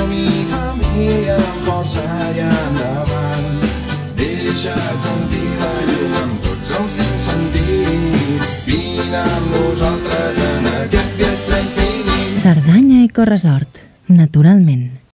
Som-hi, família, amb força i endavant. Deixa't sentir la llum amb tots els teus sentits. Vine amb nosaltres en aquest viatge infinit. Cerdanya Ecoresort, naturalment.